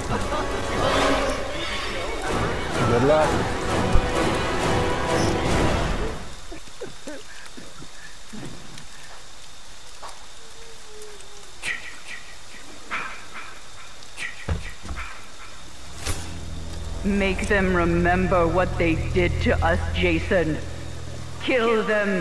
Good luck. Make them remember what they did to us, Jason. Kill them.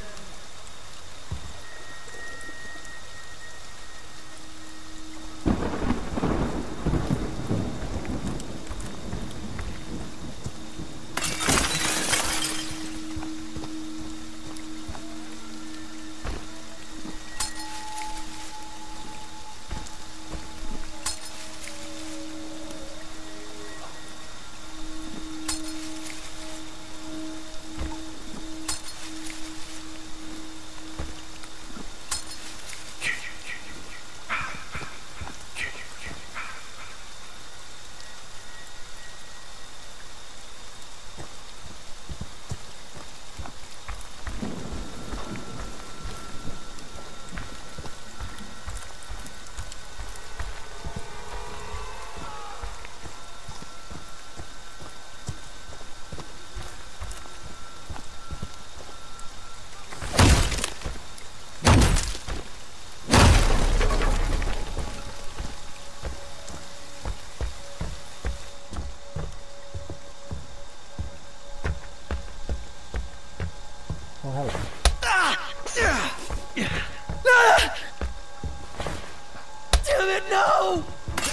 Damn it, no!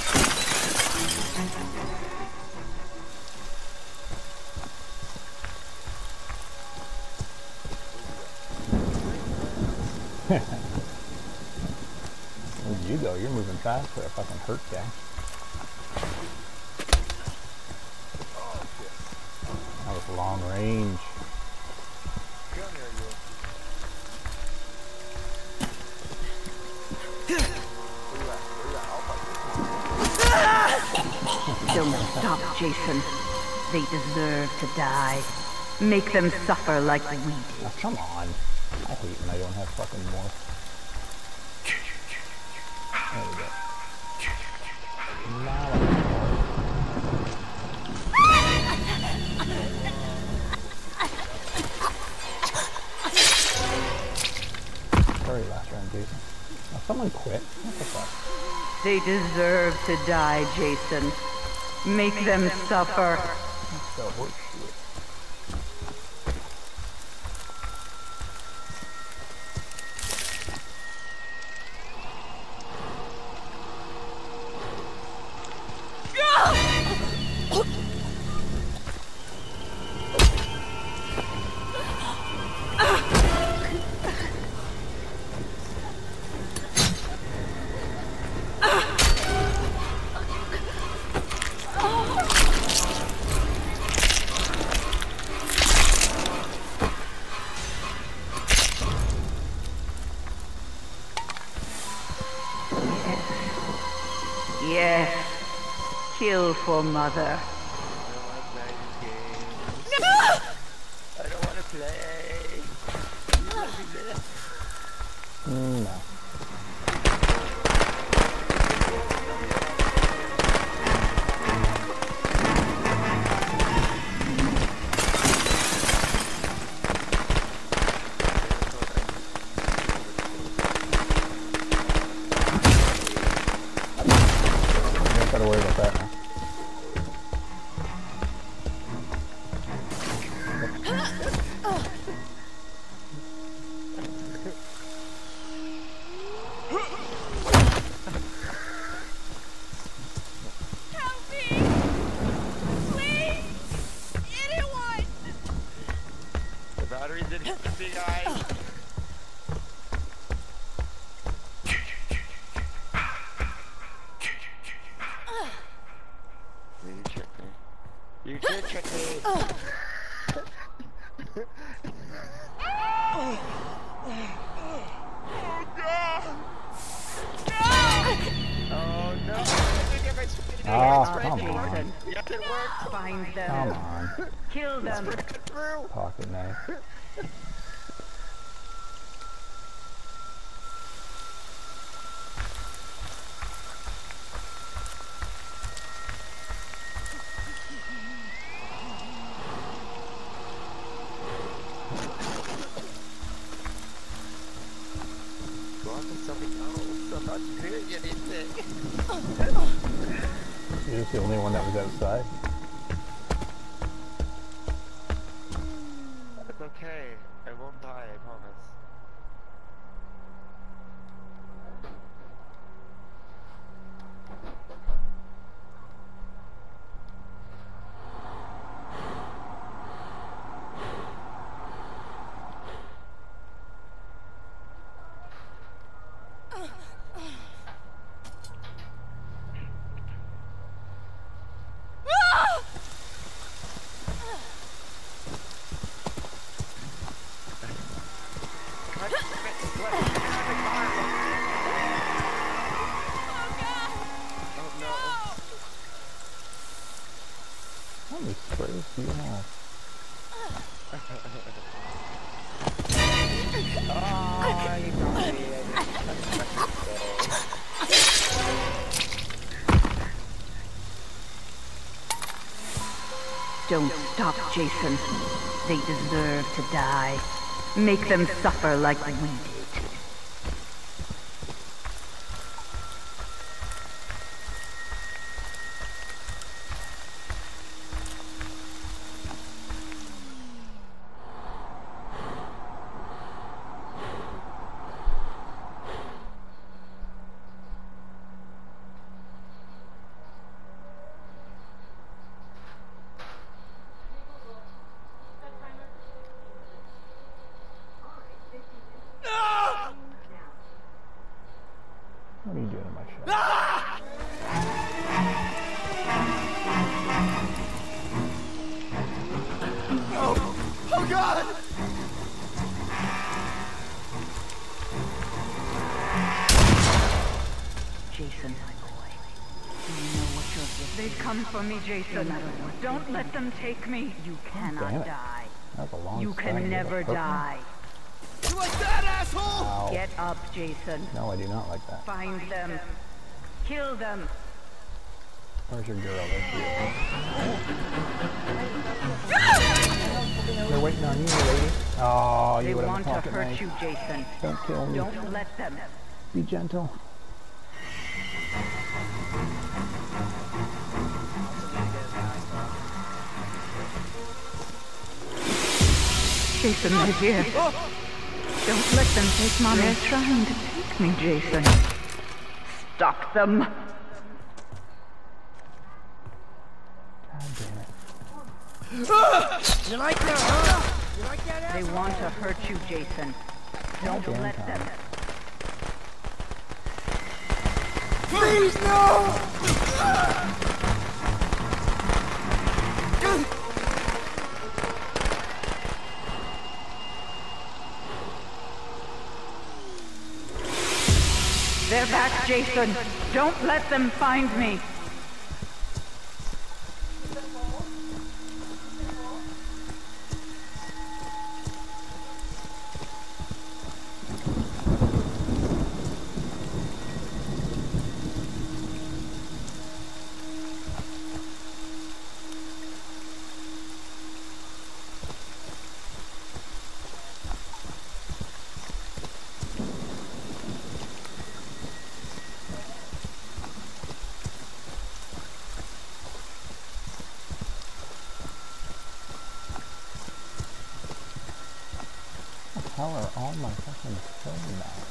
Where'd you go? You're moving fast for a fucking hurt guy. That was long range. Don't stop, Jason. They deserve to die. Make them suffer like we did. Oh, come on. I hate when I don't have fucking more. There we go. Now sorry, last round, Jason. Oh, someone quit? What the fuck? They deserve to die, Jason. Make them suffer. So horse shit. Yes. Kill for Mother. I don't want to play. No. Gotta worry about that now. Help me! Please! Anyone! The battery didn't hit the big eye. You tricked me. You did trick me. Oh god! Oh no! Oh, come on. Yes, it worked. Find them. Come on. Kill them. Through. Pocket knife. not doing anything. You're just the only one that was outside. It's okay. I won't die, I promise. How many sprays do you have? Oh, you got me. Don't stop, Jason. They deserve to die. Make them suffer like we did. What are you doing in my shop? Oh God! Jason, my boy. Do you know what you're getting? They come for me, Jason. Don't let them take me. You cannot damn it. die. That's a long You stride. can You never gotta hook me. die. You like that, asshole? Ow. Get up, Jason. No, I do not like that. Find them. Kill them. Where's your girl? There she is. They're waiting on you, lady. Oh, They you would have want a to pocket hurt knife. you, Jason. Don't kill me. Don't let them. Be gentle. Jason, my dear. Don't let them take Mommy. They're trying to take me, Jason. Stop them. God damn it. You like that, huh? You like that, They asshole? want to hurt you, Jason. Don't Damn let time. them. Please, no! They're back, Jason. Don't let them find me. How are all my fucking phone now?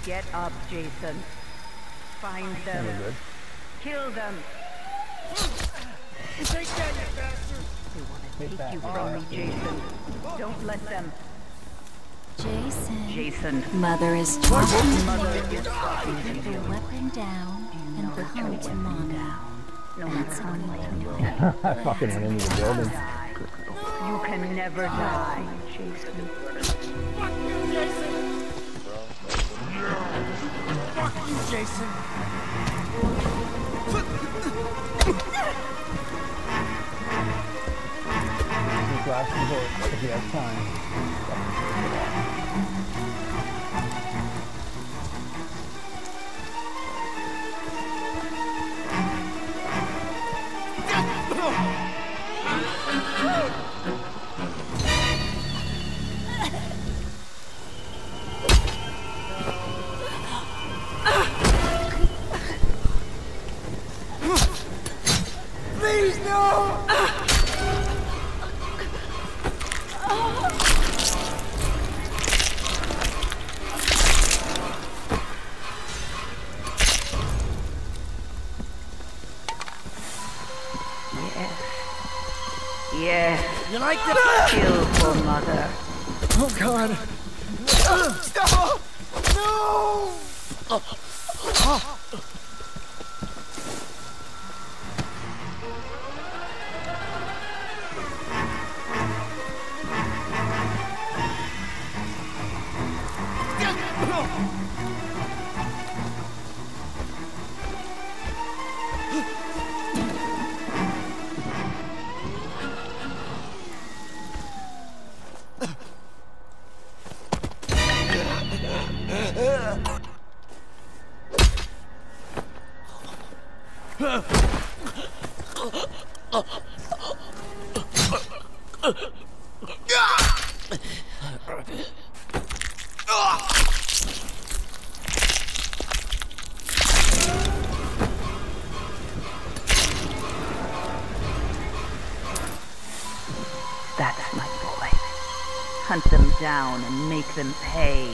Get up, Jason. Find them. We're good. Kill them. Take that, you bastard! They want to Take take that. you from me, Jason. Don't let them. Jason. Jason. Mother is talking. Mother is talking to Put the you. weapon down and Put come your to weapon Mommy. down. No That's matter all what you you can do. do. I fucking went into the building. Die. You can never die, Jason. Fuck you, Jason! Fuck you, Jason! His last resort, if he has time. Please, no! Yes. You like that? Kill for Mother. Oh, God. No! That's my boy. Hunt them down and make them pay.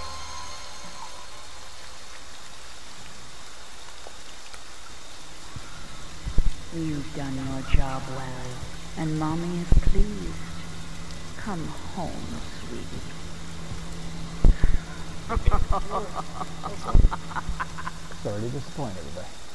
You've done your job well, and Mommy is pleased. Come home, sweetie. Sorry to disappoint everybody.